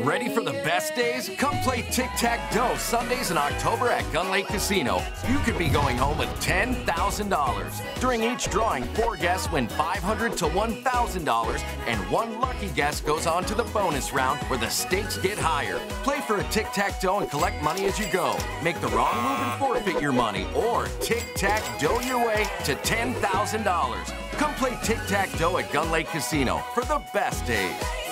Ready for the best days? Come play Tic-Tac-Dough Sundays in October at Gun Lake Casino. You could be going home with $10,000. During each drawing, 4 guests win $500 to $1,000, and 1 lucky guest goes on to the bonus round where the stakes get higher. Play for a Tic-Tac-Dough and collect money as you go. Make the wrong move and forfeit your money, or Tic-Tac-Dough your way to $10,000. Come play Tic-Tac-Dough at Gun Lake Casino for the best days.